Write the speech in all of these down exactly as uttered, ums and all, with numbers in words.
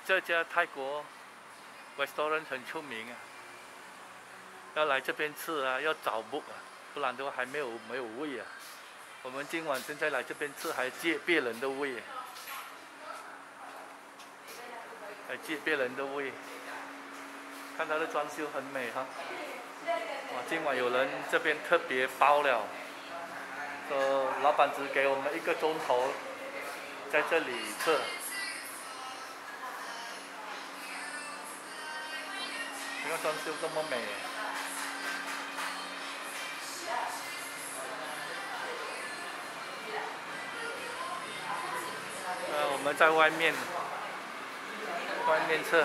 这家泰国 restaurant 很出名啊，要来这边吃啊，要找 book 啊，不然的话还没有没有位啊。我们今晚现在来这边吃，还借别人的位，还借别人的位。看它的装修很美哈。哇，今晚有人这边特别包了，说老板只给我们一个钟头，在这里吃。你看装修这么美。呃，我们在外面，外面吃。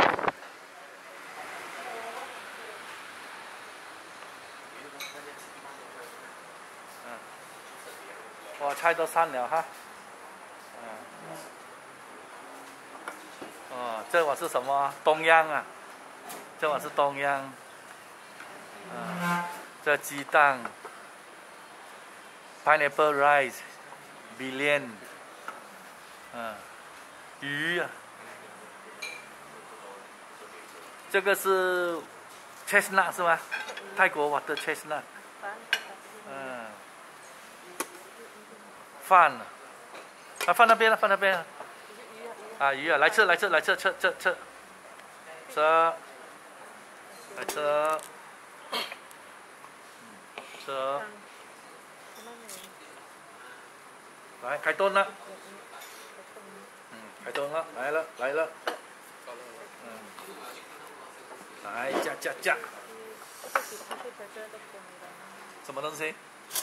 嗯，哇，菜都散了哈。嗯。哦，这碗是什么？东央啊，这碗是东央。嗯，这鸡蛋 ，pineapple rice，billion。嗯，鱼啊，这个是 chestnut 是吗？泰国 water chestnut。嗯，饭啊，啊放那边了，放那边了。啊鱼啊，来吃来吃来吃吃吃吃，吃，来吃，吃，来开炖了。开动了，来了来了，嗯，来加加加，什么东西？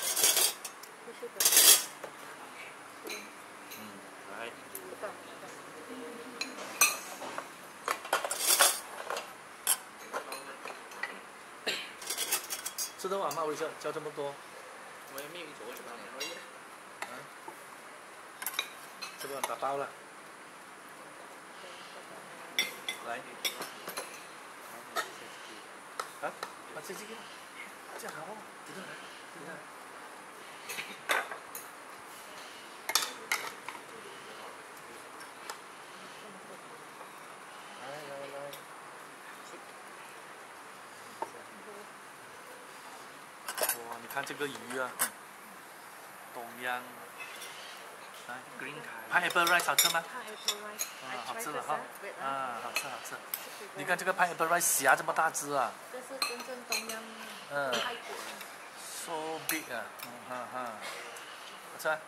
嗯，来，吃得完吗？微笑，交这么多。我也没有做这个，嗯，吃不完打包了。来，啊，啊，这这个，这好，这个来，这个来。来来来，哇，你看这个鱼啊，东央，来 green pineapple rice 好吃吗？啊，好吃了哈，啊，好吃好吃。你看这个 pineapple rice 虾这么大只啊！ 这是真正东央嗯泰国的。 So big 啊，嗯哈哈，好吃啊。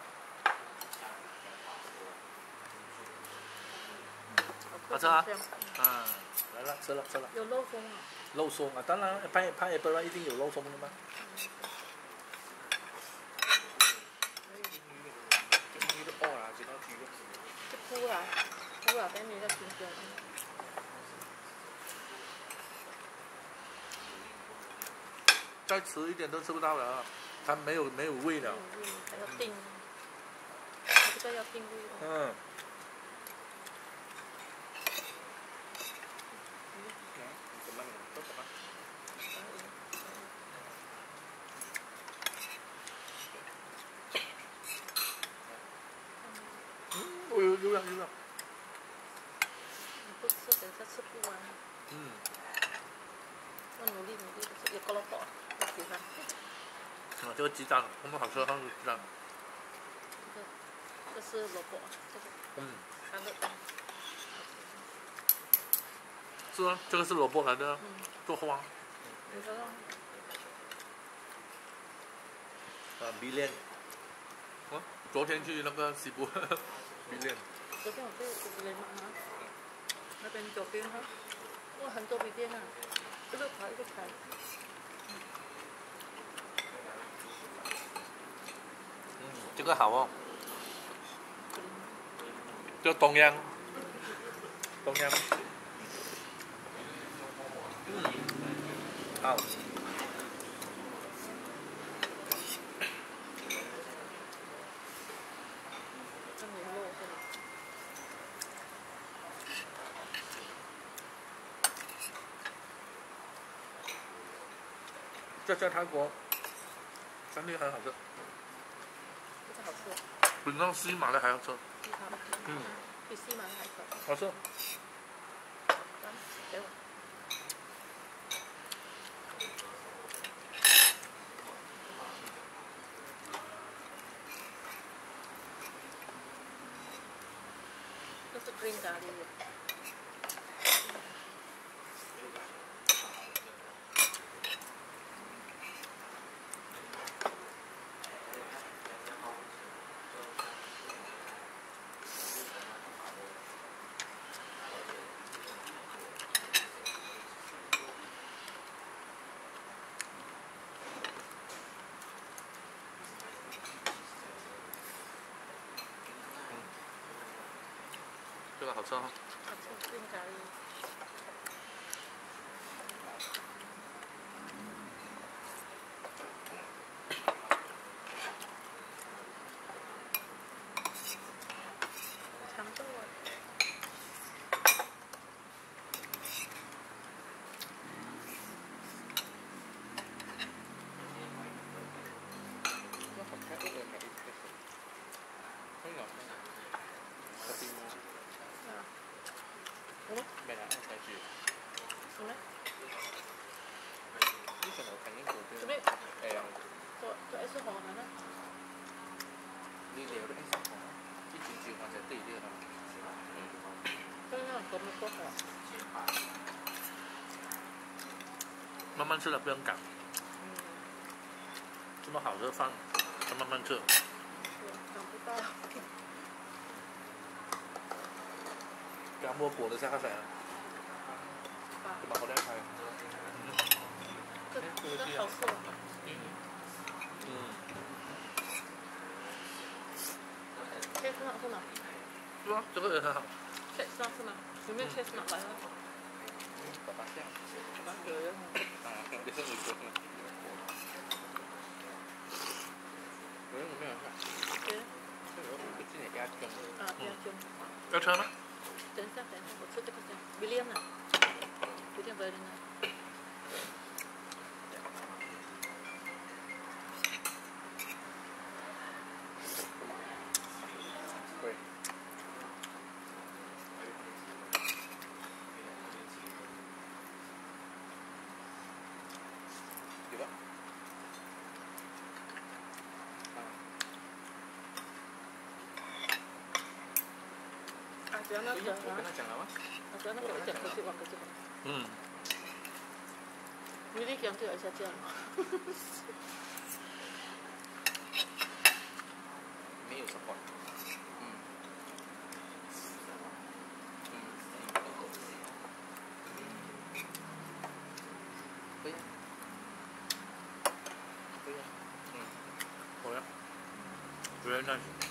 好吃啊！啊，来了，吃了吃了。 有肉松啊？ 肉松啊，当然拍拍 apple rice 一定有肉松的嘛。 魚都煲啦，幾多魚？即煲啦，煲啦，等你再清蒸。 再迟一点都吃不到了啊，它没有没有味了。 没有味，还要定，这个要定味的。 嗯。嗯，有有了有了。 你不吃，等下吃不完。 嗯。 要努力努力的吃，有胡萝卜，我喜欢。 啊，这个鸡蛋，我们好吃，它是鸡蛋。 这个，这是萝卜，这个。 嗯。 三个蛋。 是啊，这个是萝卜来的， 嗯。 做花。 你知道吗？ 啊 ，billion。啊，昨天去那个西部 billion。 昨天我去古雷嘛哈，那边左边哈，哇，很多 billion 啊，一个排一个排。 嗯，这个好哦。这东央，东央。嗯，好。这在泰国，三粒很好吃。 这个好吃。 比那西马的还要吃。 比它，嗯，比西马的还好。 好吃。 给我。这是 green 咖喱。 这个好吃哈。 好吃 green 咖喱。长豆啊。 nó còn khác với mẹ cái thấy ngọt cà phê mua À. Đúng. mẹ đã ăn phải chịu Đúng đấy. biết sao nào thành những cuộc Tôi biết. em Tôi tôi ăn sữa bò nữa. đi đều đấy sao hả chứ chịu chịu mà sẽ tùy đi rồi Tôi nó có một cốc hả? 慢慢吃的，不用赶。 嗯。 这么好的饭，要慢慢吃。 我想不到。 加摸果的下水啊。 啊。 mà họ đang phải 这这好吃哦。 嗯。 切丝很好吃吗？ 是啊，这个也很好。 切丝好吃吗？有没有切丝拿来了？ có bát xem Bác cười đó. à không biết sao người cuộc này với người nào vậy Thế. cái đó cái gì này ra chồng À, dạ chung. 要吃吗？ 等一下，等一下，我吃这个先。William 呢？William 回来呢？ quên gì đó À, cho nó cái chờ cái nó. nó chẳng lắm á À, cho nó chờ chờ chờ chờ chờ chờ. 嗯。 William 讲这个下降。 没有 support 嗯嗯可以可以嗯好呀。Very nice。